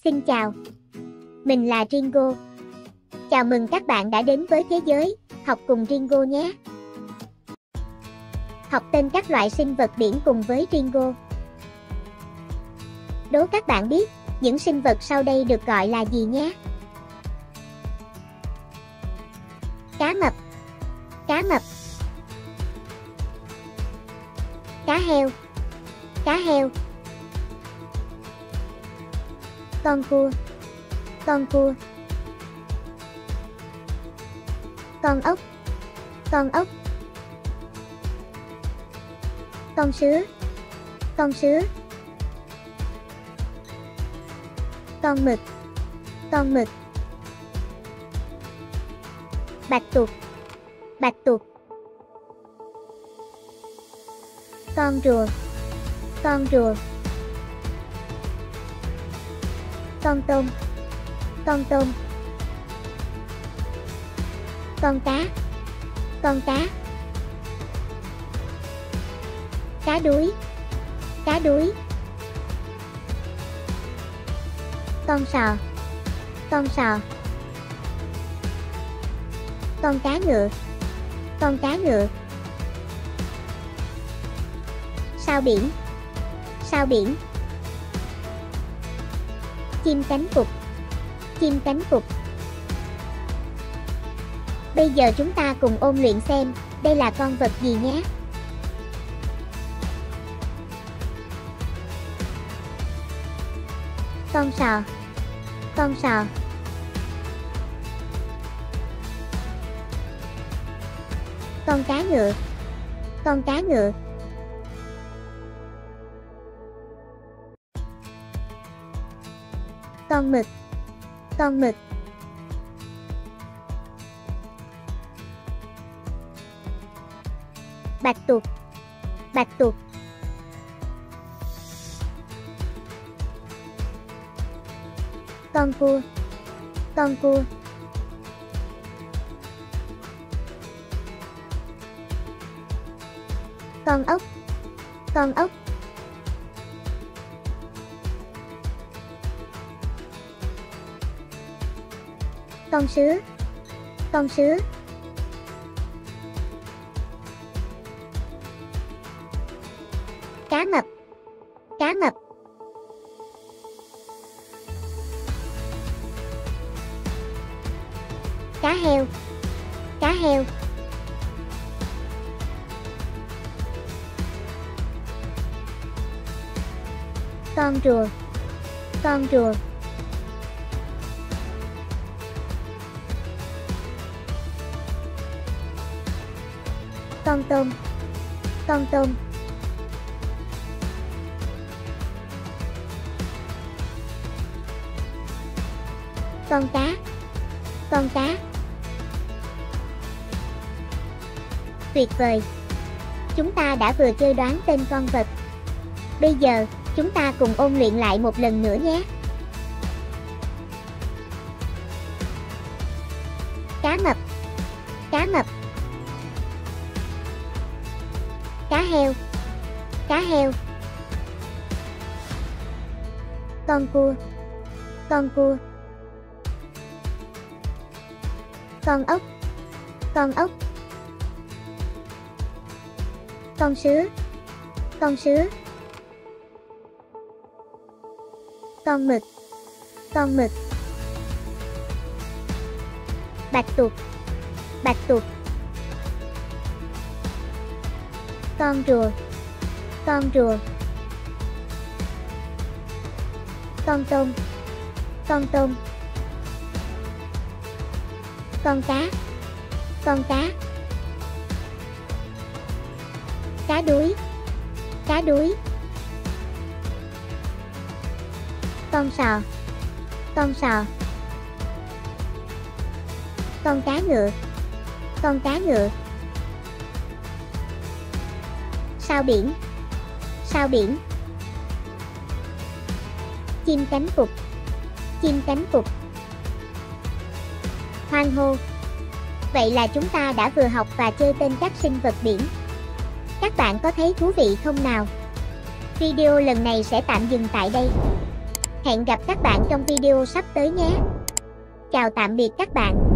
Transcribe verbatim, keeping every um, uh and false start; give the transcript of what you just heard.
Xin chào, mình là Ringo. Chào mừng các bạn đã đến với thế giới học cùng Ringo nhé. Học tên các loại sinh vật biển cùng với Ringo. Đố các bạn biết những sinh vật sau đây được gọi là gì nhé. Cá mập, cá mập. Cá heo, cá heo. Con cua, con cua. Con ốc, con ốc. Con sứa, con sứa. Con mực, con mực. Bạch tuộc, bạch tuộc. Con rùa, con rùa. Con tôm, con tôm. Con cá, con cá. Cá đuối, cá đuối. Con sò, con sò. Con cá ngựa, con cá ngựa. Sao biển, sao biển. Chim cánh cụt, chim cánh cụt. Bây giờ chúng ta cùng ôn luyện xem đây là con vật gì nhé. Con sò, con sò. Con cá ngựa, con cá ngựa. Con mực, con mực. Bạch tuộc, bạch tuộc. Con cua, con cua. Con ốc, con ốc. Con sứa, con sứa. Cá mập, cá mập. Cá heo, cá heo. Con rùa, con rùa. Con tôm, con tôm. Con cá, con cá. Tuyệt vời! Chúng ta đã vừa chơi đoán tên con vật. Bây giờ, chúng ta cùng ôn luyện lại một lần nữa nhé. Cá mập, cá mập. Cá heo, cá heo. Con cua, con cua. Con ốc, con ốc. Con sứa, con sứa. Con mực, con mực. Bạch tuộc, bạch tuộc. Con rùa, con rùa. Con tôm, con tôm. Con cá, con cá. Cá đuối, cá đuối. Con sò, con sò. Con cá ngựa, con cá ngựa. Sao biển, sao biển. Chim cánh cụt, chim cánh cụt. Hoan hô! Vậy là chúng ta đã vừa học và chơi tên các sinh vật biển. Các bạn có thấy thú vị không nào? Video lần này sẽ tạm dừng tại đây. Hẹn gặp các bạn trong video sắp tới nhé. Chào tạm biệt các bạn.